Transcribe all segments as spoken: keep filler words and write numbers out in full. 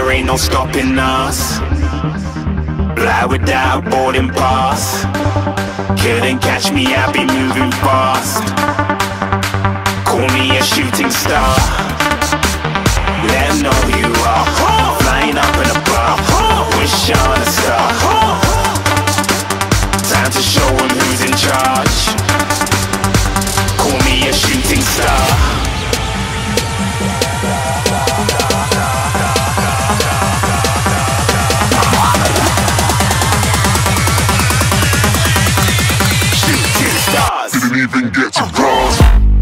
there ain't no stopping us. Fly without a boarding pass. Couldn't catch me, I be moving fast. Call me a shooting star. Let 'em know who you are. Flying up in a bar. Wish on a star. Time to show 'em who's in charge. Call me a shooting star. Didn't even get to cross.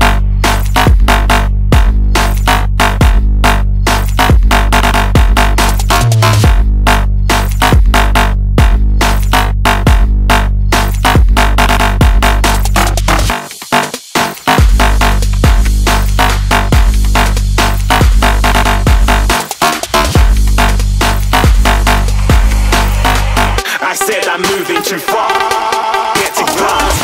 I said I'm moving too far. Get to glass.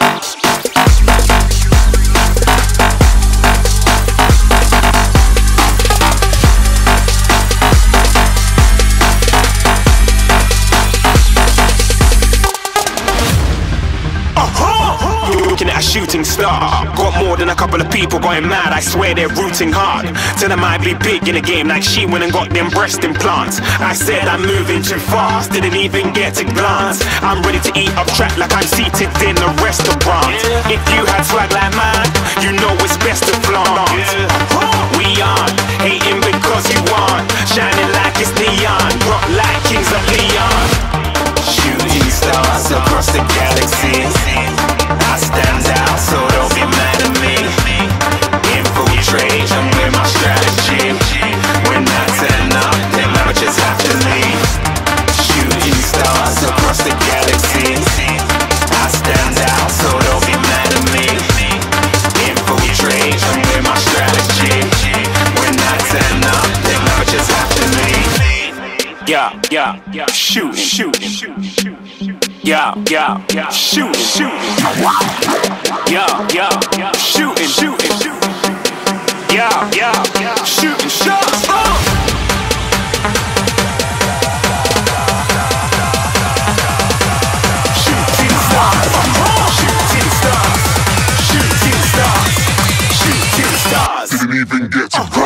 Looking at a shooting star. Got more than a couple of people going mad. I swear they're rooting hard. Tell them I be big in the game like she went and got them breast implants. I said I'm moving too fast, didn't even get a glance. I'm ready to eat up track like I'm seated in a restaurant. If you had swag like mine, you know it's best to flaunt. We aren't hating because you aren't shining like it's neon. Rock like kings of Leon. Shooting stars across the galaxy. I stand out, so don't be mad at me. Infiltrate, I'm with my strategy. When I turn up, then I just have to leave. Shooting stars across the galaxy. I stand out, so don't be mad at me. Infiltrate, I'm with my strategy. When I turn up, then I just have to leave. Yeah, yeah, yeah, shooting, shooting, shooting. Yeah, yeah, yeah, shooting, shooting. Yeah, yeah, yeah, shooting, shooting, shooting. Yeah, yeah, yeah, shooting shots. Oh! Shooting stars, shooting stars, shooting stars, shooting stars. Didn't even get to cross.